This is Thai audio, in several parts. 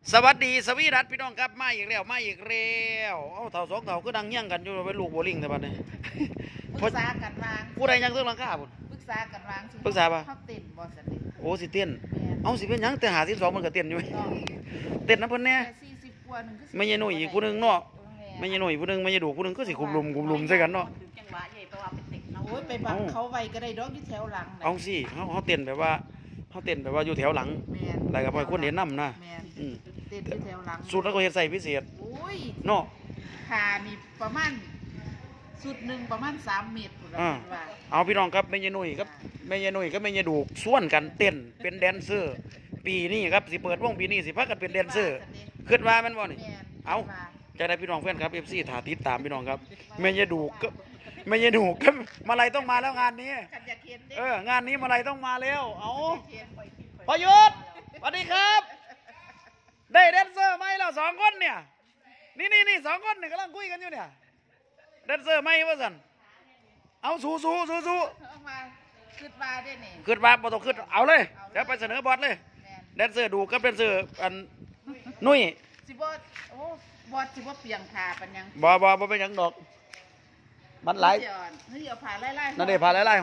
สวัสดีสวีรัตพี่น้องครับมาอีกแล้วเอาเท่าสองเท่าก็ดังเงี้ยงกันอยู่เป็นลูกโบลิ่งแต่บัดนี้ปรึกษากันวางผู้ใดยังต้องรังกาบุญปรึกษากันวางปรึกษาปะเขาเต้นบอสเต้นโอ้สิเต้นเอาสิเป็นยังแต่หา12มันก็เต้นอยู่เต้นน้ำเพิ่นแน่ 40กว่านึงก็ไม่ใช่หนุ่ยอีกผู้นึงเนาะไม่ใช่หนุ่ยผู้นึงไม่ใช่ดูผู้นึงก็สิคุมลุมใส่กันเนาะจังหวะใหญ่เพราะว่าเป็นเด็กเนาะโอ้ยไปบังเขาไว้ก็ได้ดอกอยู่แถวหลังเอาสิเขาเต้นแบบว่าอยู่แถวหลังแล้วก็ปล่อยคนเห็นนำนะเต้นอยู่แถวหลังสุดแล้วก็เฮ็ดใส่พิเศษโอ้ยเนาะขานี่ประมาณสุดหนึ่งประมาณ3 เมตรเอาพี่น้องครับแม่ยายหนุ่ยครับแม่ยายหนุ่ยก็แม่ยายดูส่วนกันเต้นเป็นแดนเซอร์ปีนี้ครับสิเปิดวงปีนี้สิพากันเป็นแดนเซอร์ขึ้นมาแม่นบ่นี่เอาจะได้พี่น้องแฟนครับ FC ถ่าติดตามพี่น้องครับแม่ยายดูก็มาลัยต้องมาแล้วงานนี้งานนี้มาลัยต้องมาแล้วเอาประยุทธ์สวัสดีครับได้แดนเซอร์ไหมเรา2 คนเนี่ยนี่2 คนเนี่ยกำลังคุยกันอยู่เนี่ยแดนเซอร์ไหมวะสันเอาสู้มาขึ้นมาได้นี่ขึ้นมาบ่ต้องขึ้นเอาเลยเดี๋ยวไปเสนอบอสเลยแดนเซอร์ดูกับแดนเซอร์อันนุ่ยสิบอสโอ้บอสสิบอสเปียงผ่าปัญญังบ่เป็นยังดอกมันหลายนี่เอาผ่าไล่นั่นเดี๋ยวผ่าไล่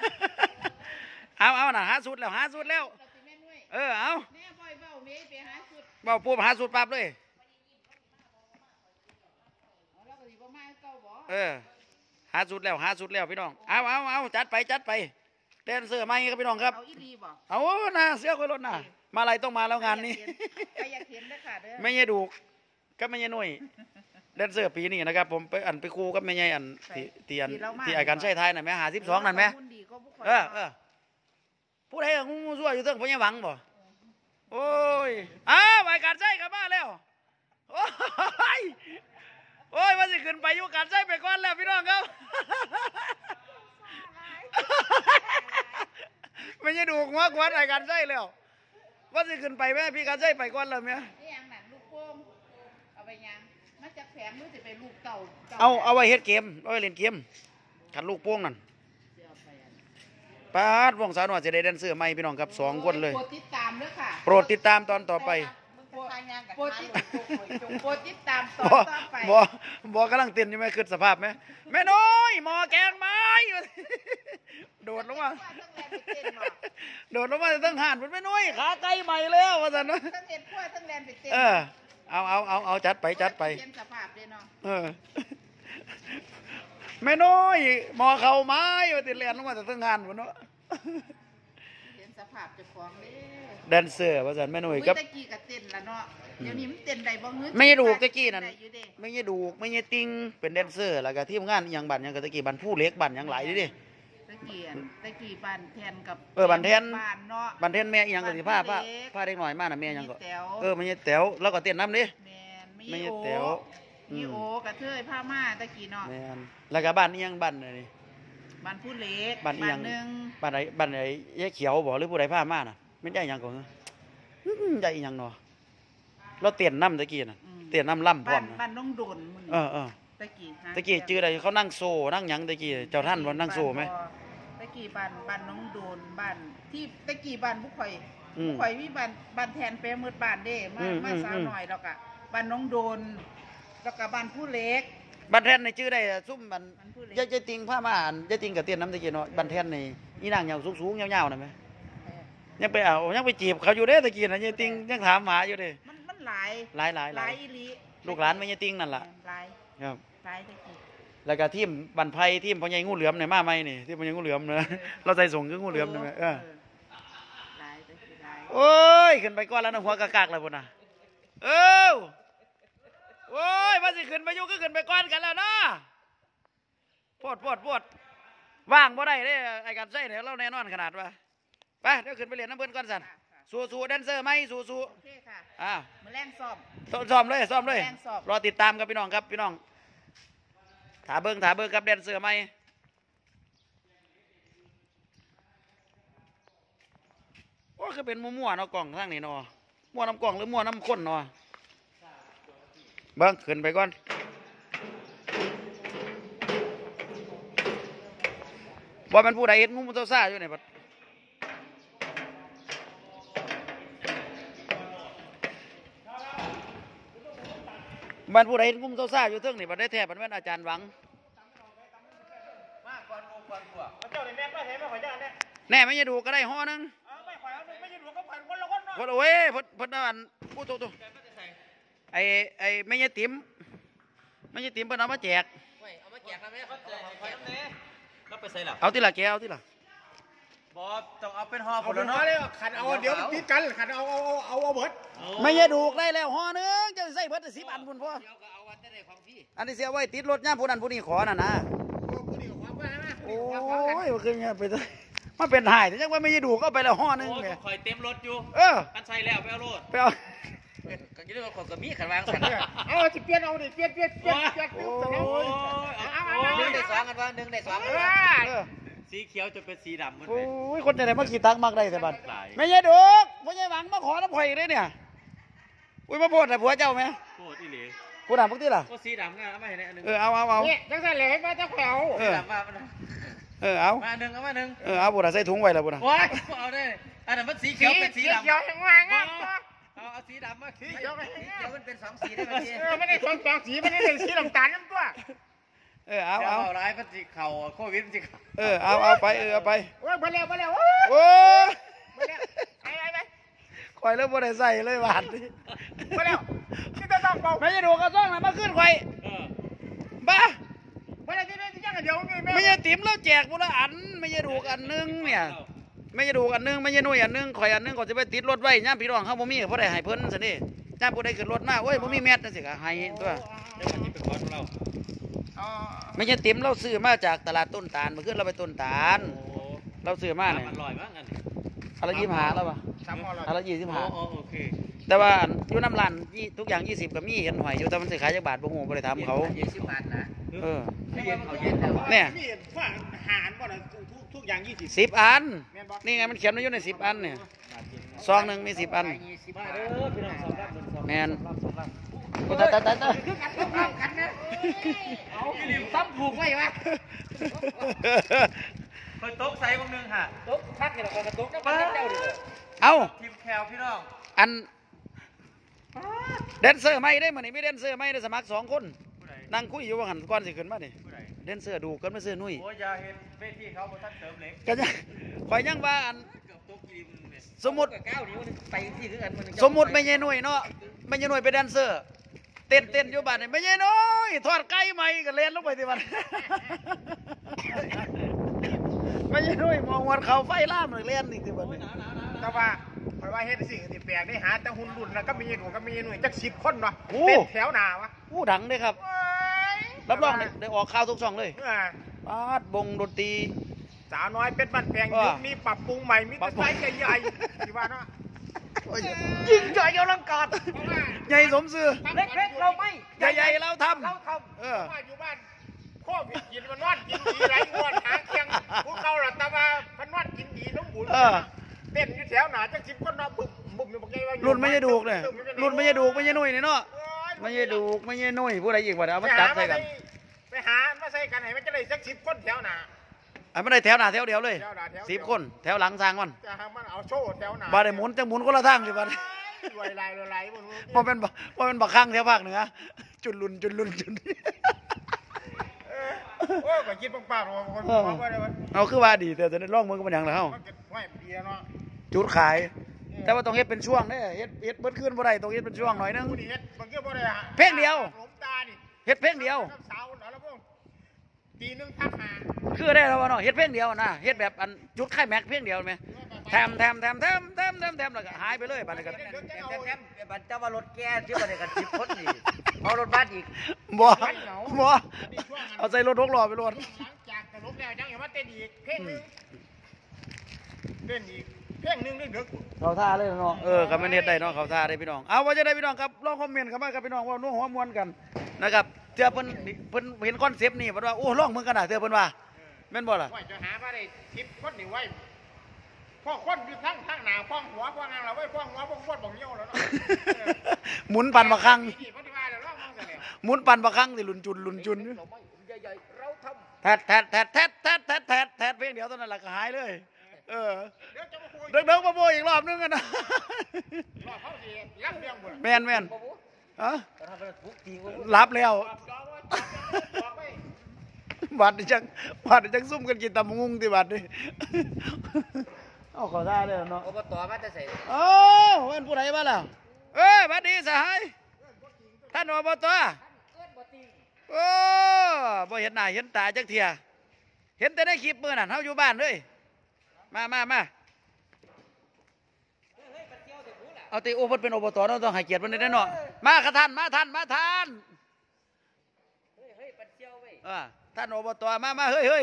เอาน่ะหาสุดแล้วเอาเอาปุ๊บหาสุดปั๊บเลยหาสุดแล้วพี่น้องเอาจัดไปแดนเซอร์ใหม่ครับพี่น้องครับเอาน่ะเสียคนรถน่ะมาอะไรต้องมาแล้วงานนี้ไม่ใช่ดูก็ไม่ใช่หน่วยแดนเซอร์ปีนี้นะครับผมไปครูกับแม่ใหญ่ที่ไอ้กันใช้ไทยน่ะแม่52นั่นไหมผู้ใดงูซั่วอยู่เทิงพญาหวังบ่โอ้ยไอ้กันใช้กลับมาแล้วโอ้ยว่าสิขึ้นไปอยู่กันใช้ไปก่อนแล้วพี่น้องครับไม่ใช่ดูหัวกวนไอ้กันใช้แล้วว่าสิขึ้นไปแม่พี่กันใช้ไปก่อนแล้วแม่ลูกโป่งเอาไปยังมาจากแผงมือจะไปลูกเต่าเอาไว้เฮ็ดเกมเอาไว้เล่นเกมขันลูกโป่งนั่นป้าดวงสาวหน่อยจะได้แดนเซอร์ใหม่พี่น้องครับ2 คนเลยโปรดติดตามด้วยค่ะโปรดติดตามตอนต่อไปโปรดติดตามตอนต่อไปบ่กำลังเต้นอยู่ไหมคือสภาพไหมแม่น้อยหมอแกงไม้โดดลงมาตั้งห่านมันไม่น้อยขาไกลใหม่แล้วว่าสันนะตั้งเห็นขั้วตั้งแลนไปเต้นเอาจัดไปเห็นสภาพเลยเนาะแม่น้อยหมอเข่าไม้ว่าติดแลนลงมาแต่ตั้งห่านมันเนาะเห็นสภาพจะฟ้องเลยแดนเซอร์ว่าสันแม่น้อยครับตะกี้กับเต้นละเนาะเดี๋ยวนี้มันเต้นได้บ้างไม่ใช่ดูตะกี้นั่นไม่ใช่ดูไม่ใช่ติงเป็นแดนเซอร์แล้วก็ที่งานอย่างบันอย่างตะกี้บันผู้เล็กบันอย่างหลายดิตะกี้บันแทนกับบันแทนเนาะบันแทนแม่ยังกับสิผ้าเด็กหน่อยมากนะแม่ยังก็ไม่ใช่แต๋วแล้วก็เต้นน้ำดิไม่ใช่แต๋วมีโอกระเทยผ้าม่าตะกี้เนาะแล้วก็บ้านนี้ยังบ้านนี่บ้านผู้เล็กบ้านนึงบ้านไหนยายเขียวบอกหรือผู้ใดผ้าม่าน่ะไม่ได้ยังก่อนได้ยังเนาะเราเตียนน้ำตะกี้น่ะเตียนน้ำล่ำพร้อมบ้านน้องโดนตะกี้จื้ออะไรเขานั่งโซ่นั่งยังตะกี้เจ้าท่านวันนั่งโซ่ไหมตะกี้บ้านน้องโดนบ้านที่ตะกี้บ้านผู้ข่อยมีบ้านแทนเปรมืดบ้านเด้มาสาวหน่อยแล้วก็บ้านน้องโดนแล้วก็บ้านผู้เล็กบ้านแทนในชื่อได้ซุ่มบ้านยายติงผ้าม่านยายติงกับเตียนน้ำตะกี้เนาะบ้านแทนในนี่นางยาวสูงๆยาวๆนะไหมยังไปจีบเขาอยู่เด้ตะกี้นะยายติงยังถามหาอยู่เด้มันหลายอีลีลูกหลานไม่ยายติงนั่นแหละครับหลายตะกี้แล้วก็ทีมบันไพทีมพ่อใหญ่งูเหลือมเนี่ยมาไหมนี่ที่พ่อใหญ่งูเหลือมเนอะเราใส่ส่งคืองูเหลือมนี่ไหมโอ้ยขึ้นไปก้อนแล้วนะหัวกากๆเลยพุ่นนะโอ้ยมาสิขึ้นไปยุ่งก็ขึ้นไปก้อนกันแล้วนะปวดว่างบ่ได้เลยไอ้การใส่เนี่ยเราแน่นอนขนาดว่าไปเดี๋ยวขึ้นไปเรียนน้ำเบิ้ลก้อนสันสู้แดนเซอร์ไหมสู้โอเคค่ะมาแรงซ้อมเลยรอติดตามกับพี่น้องครับพี่น้องถาเบิ้งกับแดนเซอร์ไหมโอ้คือเป็นมั่วๆเนาะกล่องทางนี้เนาะมั่วน้ำกล่องหรือมั่วน้ำข้นเนาะเบิ้งขึ้นไปก่อนบ่มันผู้ใดเห็นงูมันซ่าอยู่ไหนบัดบ้านผู้ใดเห็นงุ้มซ่าๆอยู่เทิงนี่บัดได้แท้บัดแม่นอาจารย์หวังมากกว่างูกว่าตัวเจ้าในแม่ก็เห็นไม่ค่อยจะเนี่ยแน่ไม่ยดูก็ได้ห่อนึงไม่ค่อยเอาไม่ใช่หลวงก็ผ่านคนละคนเนาะพดเอาไว้พดอันพูดตรงๆไอ้ไม่ยติ๋มเพิ่นเอามาแจกเอามาแจกแล้วแม่เขาแจกคอยน้ำเนี้ยก็ไปใส่หลับเอาที่ละแกเอาที่ละบอต้องเอาเป็นห่อผเอาลเป็นเนาะว่าเลยขันเอาเดี๋ยวมันติดกันขันเอาเบิดไม่ยดูได้แล้วห่อนึงจะใส่เบิด10 อันพุ่นพ่อเดี๋ยวก็เอาวันได้ของพี่อันนี้เสียไว้ติดรถย่ามผู้นั้นผู้นี้ขอน่ะนะผู้นี้กับความว่านะโอ้ยมันคือไงไปเลยมาเป็นหายแต่ยังว่าไม่ยดูก็ไปแล้วห่อนึงโอ้ยไงคอยเต็มรถอยู่เออกันใส่แล้วไปเอารถไปเอาก็ยิ่งกว่ากับมีขันวางขันเอาสิเปลี่ยนเอาดิเปลี่ยนโอ้โอ้ยหนึ่งได้ได้สสออง งกักัน นว่าว่าหนึ่งได้สสออง งสีเขียวจะเป็นสีดำมันโอ้เป็นยคนจะไหนมาขี่ตักมักได้แต่บัดไม่ยดูไม่ยหวังมาขอน้ำข่อยเลยเนี่ยอุ้ยมาโพดแต่ผัวเจ้าไหมโคตรอีหลีผู้ถามพวกที่ล่ะก็สีดำไงเอามาเห็นอันนึงเอาเนี่ยจังสั่นเลยให้มาเจ้าแขวสีดำมาเอามาหนึ่งเอามาหนึ่งเอาบุตรใส่ถุงไว้แล้วบุตรโอ้ยเอาได้อันนั้นมันสีเขียวเป็นสีดำเขียวแห่งว่างอ่ะเอาสีดำมาสีเขียวไปแห่งเขียวมันเป็น2 สีได้ไหมพี่ไม่ได้สองสีไม่ได้เป็นสีน้ำตาลน้ำตัวเอาเอาร้ายมันสีเข่าโควิดมันสีเข่าเอาไปเอาไปโอ้ยมาแล้วโอ้ยมาแล้วไปคอยเริ่มบุตรใส่เลยบาดนี่มาแล้วที่ต้องเบาไม่จะดูกระซ่องนะมาขึ้นคอยบ้ามาแล้วที่ยังเดียวไม่จะติ๋มแล้วแจกบุตรอันไม่จะดูอันนึงเนี่ยไม่จะดูอันนึงไม่จะนุ่ยอันนึงคอยอันนึงก่อนจะไปติดรถไว้ย่ามพี่น้องเขาบ่มีเพราะได้ให้เพิ่นสินี่ย่ามผู้ใดขึ้นรถมาโอ้ยบ่มีแมสจังซี่ก็ให้ตัวเดี๋ยวมันจะเป็นก้อนของเราไม่ใช่ติ๋มเราซื้อมาจากตลาดต้นตาลเมื่อคืนเราไปต้นตาลโอ้เราซื้อมาเนี่ยอร่อยมากกันอะไร25แล้วปะสามหม้อเลยอะไรโอเค 25แต่ว่าอยู่น้ำร้านทุกอย่าง20ก็มีเห็นหอยอยู่แต่มันสิขายจักบาทบ่ฮู้บ่ได้ถามเขา 20 บาทนะเออเย็นเอาเย็นแล้วเนี่ยนี่ว่าหารบ่นะทุกอย่าง 10 อันนี่ไงมันเขียนไว้อยู่ใน10 อันเนี่ยซองหนึงมี10 อัน 20 บาทเด้อพี่น้องสองรับสองแม่นโอ้ตายกันนะเอาซ้ำผูกไว้วะเคยโต๊ะใส่บางนึงค่ะตุ๊กพักเนี่ยเราก็ตุ๊กก็มาเจ้าดิเอาทีมแคลพี่น้องอันแดนเซอร์ไม่ได้มื้อนี้มีแดนเซอร์ไม่ได้สมัคร2 คนผู้ใดนั่งคุยอยู่ว่าหั่นก่อนสิขึ้นมานี่ผู้ใดแดนเซอร์ดูกันมาซื้อนุ่ยโอ้ยอย่าเห็นเวทีเขาบนท่านเสริมเหล็กก็ยังข่อยยังว่าอันเกือบโต๊ะกินเนี่ยสมมุติก้าวนิ้วไปที่คือกันมันสมมุติไม่ใช่หน่วยเนาะไม่ใช่หน่วยเป็นแดนเซอร์ เต้นอยู่บ้านนี่ไม่ใช่หน่วยทอดไก่ใหม่ก็เล่นลงไปที่บ้านไม่ใช่หน่วยมองวันเขาไฟล่ามเลยเล่นนี่ที่บ้านแต่ว่าคอยว่าเฮ็ดสิ่งที่แปลกได้หาแต่หุ่นรุ่นแล้วก็มีหนูก็มีหน่วยจัก10 คนเนาะเป็นแถวหนาวะผู้ดังเลยครับรับรองได้ออกข่าวทุกช่องเลยปาดบงดนตรีสาวน้อยเป็นบ้านแพงยุคนี้ปรับปรุงใหม่มีแต่ไซส์ใหญ่ๆที่ว่าเนาะยิ่งใหญ่อลังการใหญ่สมซื่อเล็กๆเราไม่ใหญ่ๆเราทเราทำเออำว่าอยู่บ้านพ่อกินมันนอนกินดีไรงวดหาเคียงพวกเราหลับตาว่ามันนอนกินดีทั้งบุญเต้นอยู่แถวหนาจัก10 คนเนาะบุบอยู่บอกไงว่ารุ่นไม่ใช่ดูกเลยรุ่นไม่ใช่ดูกไม่ใช่หน่วยนี่เนาะไม่ใช่ดูกไม่ใช่หน่วยผู้ใดอีกวะเอามาจับใส่กันไปหามาใส่กันให้มันจะได้สัก10 คนแถวหนาอันไม่ได้แถวหน้าแถวเดียวเลยแถวหน้าแถวเดียว 10 คนแถวหลังสร้างมันจะหามันเอาโชว์แถวหนาบ่ได้หมุนจังหมุนคนละทางเลยบัดรวยลายบ่รู้บ่เป็นบักข้างแถวภาคเหนือจุดลุนจุดโอ้ก็คิดปังๆว่าคนว่าได้ว่าเอาคือว่าดีแต่จะได้ร้องมึงก็เป็นหยังล่ะเฮามันก็ไม่ดีเนาะจุดขาย แต่ว่าต้องเฮ็ดเป็นช่วงเด้เฮ็ดเบิดคืนบ่ได้ต้องเฮ็ดเป็นช่วงหน่อยนึงผู้ดีเฮ็ดมันก็บ่ได้เพลงเดียวหลมตานี่เฮ็ดเพลงเดียวสาวแล้วพวกปีนึงพักหาคือได้แล้วว่าเนาะเฮ็ดเพลงเดียวนะเฮ็ดแบบอันจุดไข่แม็กเพลงเดียวไหมแถมแล้วก็หายไปเลยบัดนี้ก็บัตรเจ้ามารถแก้ที่บัตรกัน10 คนนี่เอารถบัสอีกบ่เอาใส่รถ6ล้อไปรถหลังจากตลกแล้วยังอย่ามาเต้นอีกเพลงนึงเต้นอีกเพลงนึงดึกเขาท่าเลยเนาะก็มันเฮ็ดได้เนาะเขาท่าได้พี่น้องเอาว่าจะได้พี่น้องครับลองคอมเมนต์เข้ามาครับพี่น้องว่านัวหัวมวนกันนะครับเทื่อเพิ่นเห็นคอนเซปต์นี่เพิ่นว่าโอ้ลองมึงกันน่ะเทื่อเพิ่นว่าแม่นบ่ล่ะว่าจะหามาได้10 คนนี่ไว้พ่อคนอยู่ทั้งหน้าพ่อหัวพ่องางเราไว้พ่อหัวพ่อบ่งเหี่ยวแล้วเนาะหมุนปั่นบักคังนี่ปฏิบัติแล้วมองซะแล้วหมุนปั่นบักคังสิลุนจุนใหญ่ๆเราทำแทดเพลงเดียวเท่านั้นแหละก็หายเลยเดี๋ยวจะมาคุยเดิกมาโบอีกรอบนึงกันนะรอเขาสิรับเรื่องบ่แมนอะตอนทำเป็นทุกทีกูรับแล้วจอว่าจอไปบัดนี่จังซุ่มกันกินตำมะงุงที่บัดนี่ เอาเขาได้เลยเนาะอบตมาจะใส่โอ้เป็นผู้ใดบ้าล่ะบัดดีสหายท่านอบตโอ้บ่เห็นหน้าเห็นตาจักเทียเห็นแต่ในคลิปมื้อนั่นเฮาอยู่บ้านเลยมาเอาติโอ้เพิ่นเป็นอบตเนาะต้องให้เกียรติเพิ่นได้เนาะมาค่ะท่านมาท่านเฮ้ยปัดเชี่ยวเว้ยท่านอบตมาเฮ้ย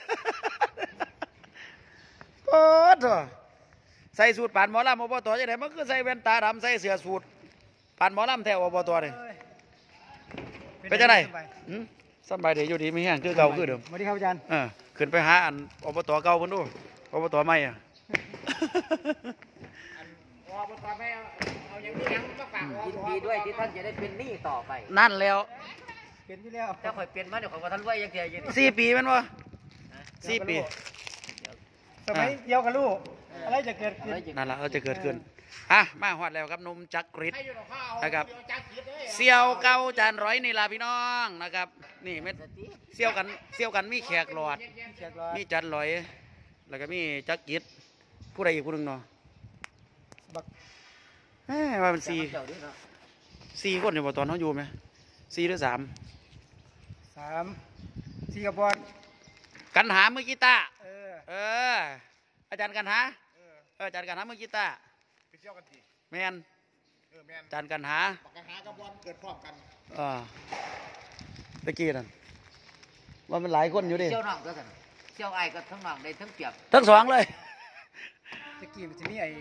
โอ้โถใส่สูตรปานหมอลำอบตจะไหนมันคือใส่แว่นตาดำใส่เสื้อสูทปานหมอลำแถวอบตเลยเป็นจังไดสบายดีอยู่ดีไม่แห้งคือเก่าคือเดิมสวัสดีครับอาจารย์ขึ้นไปหาอันอบตเก่าเพิ่นดูอบตใหม่อะอบตไม่เอาอย่างนี้ยังมาฝากยินดีด้วยที่ท่านจะได้เป็นหนี้ต่อไปนั่นแล้วเป็นที่แล้วถ้าข่อยเป็นมาเดี๋ยวข่อยว่าท่านรวยยังเดียวยัง 4 ปีแมันวะ4 ปีสมัยเดียวกับลูกอะไรจะเกิดขึ้นนั่นละเราจะเกิดขึ้นมาฮอดแล้วครับหนุ่มจักริดให้อยู่หรอกข้าวนะครับจักรคิดเลยเสี่ยวเก่าจานร้อยนี่ล่ะพี่น้องนะครับ นี่เม็ดเสี่ยวกันมีแขกหลอดเชียงรายมีจันร้อยแล้วก็มีจักริดผู้ใดอีกผู้หนึงเนาะบักว่าเป็นสี่เจ้าด้วยเนาะคนอยู่บ่ตอนเขาอยู่ไหม4 หรือ 3 3 4กระบอกกันหามือกีตาร์เอออาจารย์กันหาอาจารย์กันหามือกีตาร์ไปเที่ยวกันทีแมนแมนอาจารย์กันหาปากกาหากับบอลเกิดพร้อมกันตะกี้นั่นว่ามันหลายคนอยู่ดิเชี่ยวน้องก็สั่นเชี่ยวไอ้ก็ทั้งน้องได้ทั้งเปรียบทั้งสองเลยตะกี้มันจะมีไอ้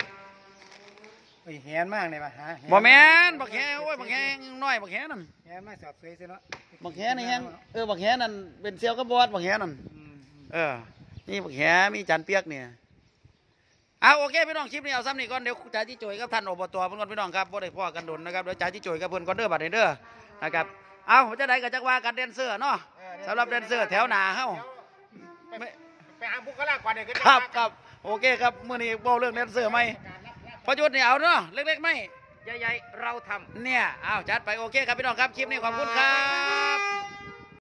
แหนมากเลยป่ะฮะบ่แมนบักแฮโอ้ยบักแฮน้อยบักแฮนั่นแหนมากสอบสวยสิเนาะบักแฮนี่แฮงบักแฮนั่นเป็นเซียวกับบอสบักแฮนั่นนี่บักแฮมีจานเปียกเนี่ยโอเคพี่น้องคลิปนี้เอาซ้ำนี่ก่อนเดี๋ยวจ่าที่จ่วยกับท่านอบตเพิ่นก่อนพี่น้องครับบ่ได้พ่อกันดนนะครับเดี๋ยวจ่าที่จ่วยกับเพิ่นก่อนเด้อบัดนี้เด้อนะครับจะได้ก็จักว่ากันแดนเซอร์เนาะสำหรับแดนเซอร์แถวหน้าเฮาไปหาบุคลากรเนี่ยก็จะครับโอเคครับมื้อนี้เว้าเรื่องแดนเซอร์ใหม่พอจุดนี่เอาเนาะเล็กๆไหมใหญ่ๆเราทำเนี่ยจัดไปโอเคครับพี่น้องครับคลิปนี้ขอบคุณครับ